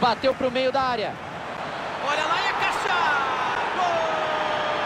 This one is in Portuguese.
Bateu pro meio da área. Olha lá e a caixa!